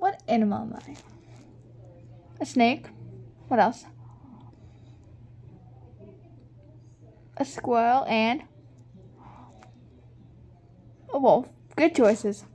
What animal am I? A snake. What else? A squirrel and a wolf. Good choices.